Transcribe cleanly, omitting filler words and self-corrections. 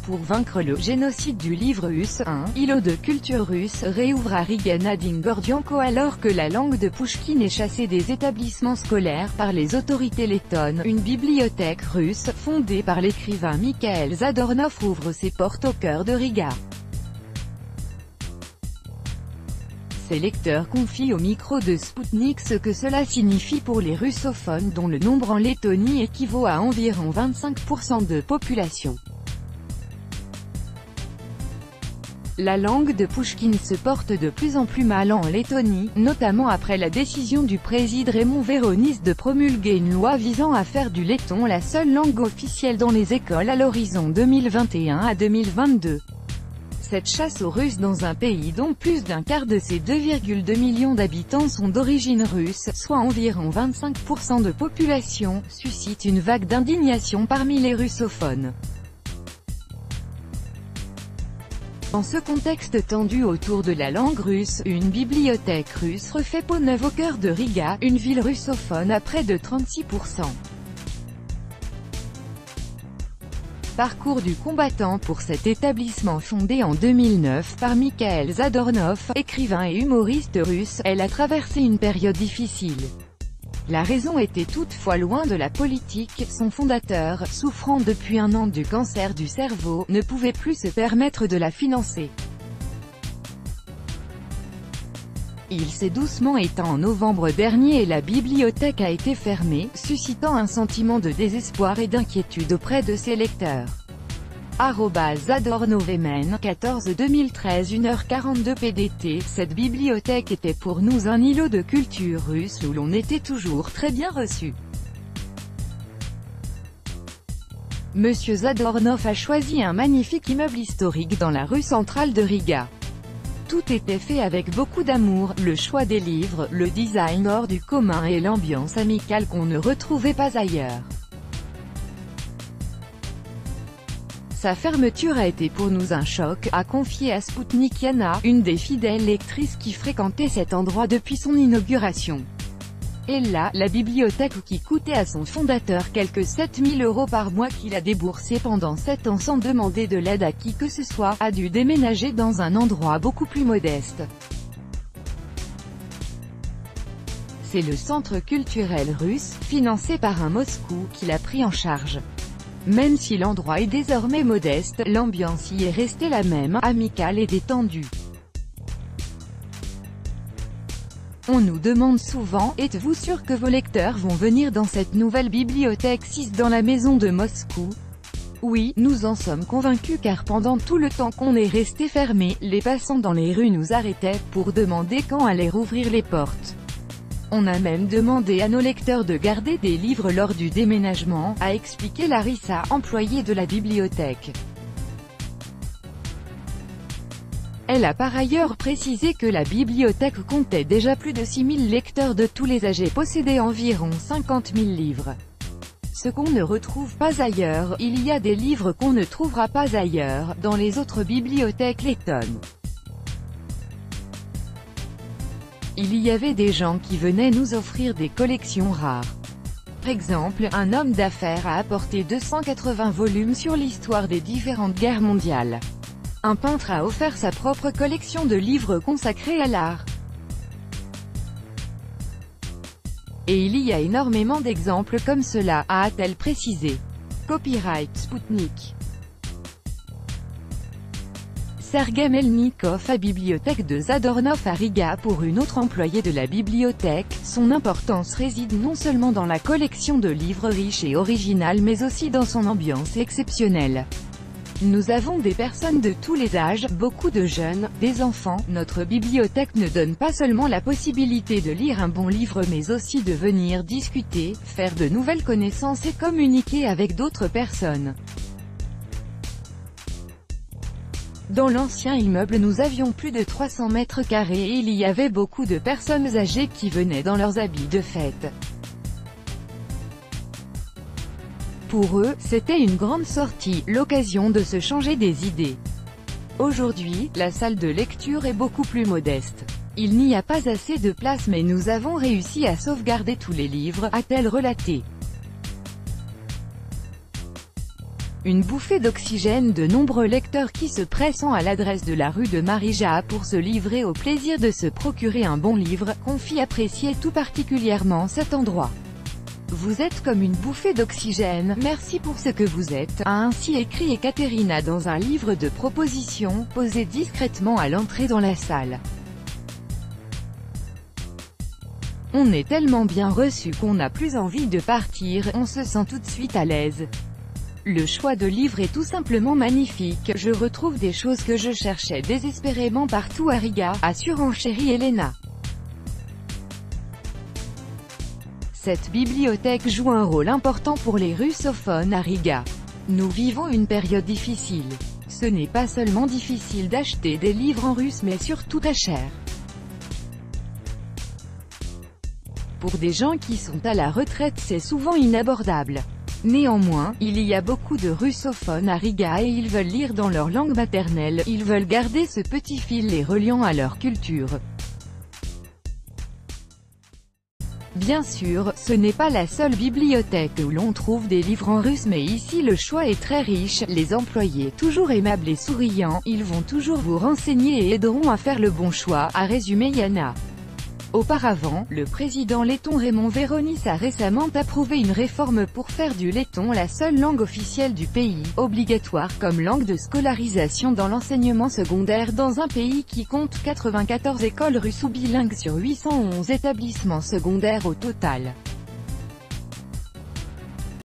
pour vaincre le génocide du livre russe. 1. Îlot de culture russe réouvre à Riga. Nadine Gordienko. Alors que la langue de Pouchkine est chassée des établissements scolaires par les autorités lettonnes, une bibliothèque russe, fondée par l'écrivain Mikhail Zadornov, ouvre ses portes au cœur de Riga. Ses lecteurs confient au micro de Sputnik ce que cela signifie pour les russophones, dont le nombre en Lettonie équivaut à environ 25% de population. La langue de Pouchkine se porte de plus en plus mal en Lettonie, notamment après la décision du président Raymond Veronis de promulguer une loi visant à faire du letton la seule langue officielle dans les écoles à l'horizon 2021 à 2022. Cette chasse aux Russes dans un pays dont plus d'un quart de ses 2,2 millions d'habitants sont d'origine russe, soit environ 25% de population, suscite une vague d'indignation parmi les russophones. Dans ce contexte tendu autour de la langue russe, une bibliothèque russe refait peau neuve au cœur de Riga, une ville russophone à près de 36%. Parcours du combattant. Pour cet établissement fondé en 2009 par Mikhail Zadornov, écrivain et humoriste russe, elle a traversé une période difficile. La raison était toutefois loin de la politique. Son fondateur, souffrant depuis 1 an du cancer du cerveau, ne pouvait plus se permettre de la financer. Il s'est doucement éteint en novembre dernier et la bibliothèque a été fermée, suscitant un sentiment de désespoir et d'inquiétude auprès de ses lecteurs. @Zadornovemen, 14-2013 1h42 PDT. Cette bibliothèque était pour nous un îlot de culture russe où l'on était toujours très bien reçu. Monsieur Zadornov a choisi un magnifique immeuble historique dans la rue centrale de Riga. Tout était fait avec beaucoup d'amour, le choix des livres, le design hors du commun et l'ambiance amicale qu'on ne retrouvait pas ailleurs. Sa fermeture a été pour nous un choc, a confié à Sputnik Yana, une des fidèles lectrices qui fréquentait cet endroit depuis son inauguration. Et là, la bibliothèque qui coûtait à son fondateur quelques 7 000 € par mois qu'il a déboursé pendant 7 ans sans demander de l'aide à qui que ce soit, a dû déménager dans un endroit beaucoup plus modeste. C'est le centre culturel russe, financé par un Moscou, qui l'a pris en charge. Même si l'endroit est désormais modeste, l'ambiance y est restée la même, amicale et détendue. On nous demande souvent, êtes-vous sûr que vos lecteurs vont venir dans cette nouvelle bibliothèque 6 dans la maison de Moscou? Oui, nous en sommes convaincus car pendant tout le temps qu'on est resté fermé, les passants dans les rues nous arrêtaient, pour demander quand allaient rouvrir les portes. On a même demandé à nos lecteurs de garder des livres lors du déménagement, a expliqué Larissa, employée de la bibliothèque. Elle a par ailleurs précisé que la bibliothèque comptait déjà plus de 6 000 lecteurs de tous les âges et possédait environ 50 000 livres. Ce qu'on ne retrouve pas ailleurs, il y a des livres qu'on ne trouvera pas ailleurs, dans les autres bibliothèques lettonnes. Il y avait des gens qui venaient nous offrir des collections rares. Par exemple, un homme d'affaires a apporté 280 volumes sur l'histoire des différentes guerres mondiales. Un peintre a offert sa propre collection de livres consacrés à l'art. Et il y a énormément d'exemples comme cela, a-t-elle précisé. Copyright Sputnik. Sergei Melnikov à bibliothèque de Zadornov à Riga. Pour une autre employée de la bibliothèque, son importance réside non seulement dans la collection de livres riches et originales mais aussi dans son ambiance exceptionnelle. Nous avons des personnes de tous les âges, beaucoup de jeunes, des enfants. Notre bibliothèque ne donne pas seulement la possibilité de lire un bon livre mais aussi de venir discuter, faire de nouvelles connaissances et communiquer avec d'autres personnes. Dans l'ancien immeuble nous avions plus de 300 mètres carrés et il y avait beaucoup de personnes âgées qui venaient dans leurs habits de fête. Pour eux, c'était une grande sortie, l'occasion de se changer des idées. Aujourd'hui, la salle de lecture est beaucoup plus modeste. Il n'y a pas assez de place mais nous avons réussi à sauvegarder tous les livres, a-t-elle relaté. Une bouffée d'oxygène, de nombreux lecteurs qui se pressent à l'adresse de la rue de Marija pour se livrer au plaisir de se procurer un bon livre, confient apprécier tout particulièrement cet endroit. Vous êtes comme une bouffée d'oxygène, merci pour ce que vous êtes, a ainsi écrit Ekaterina dans un livre de propositions, posé discrètement à l'entrée dans la salle. On est tellement bien reçu qu'on n'a plus envie de partir, on se sent tout de suite à l'aise. Le choix de livres est tout simplement magnifique, je retrouve des choses que je cherchais désespérément partout à Riga, a surenchéri Elena. Cette bibliothèque joue un rôle important pour les russophones à Riga. Nous vivons une période difficile. Ce n'est pas seulement difficile d'acheter des livres en russe mais surtout très cher. Pour des gens qui sont à la retraite c'est souvent inabordable. Néanmoins, il y a beaucoup de russophones à Riga et ils veulent lire dans leur langue maternelle, ils veulent garder ce petit fil les reliant à leur culture. Bien sûr, ce n'est pas la seule bibliothèque où l'on trouve des livres en russe mais ici le choix est très riche, les employés toujours aimables et souriants, ils vont toujours vous renseigner et aideront à faire le bon choix, a résumé Yana. Auparavant, le président letton Raymond Veronis a récemment approuvé une réforme pour faire du letton la seule langue officielle du pays, obligatoire comme langue de scolarisation dans l'enseignement secondaire dans un pays qui compte 94 écoles russes ou bilingues sur 811 établissements secondaires au total.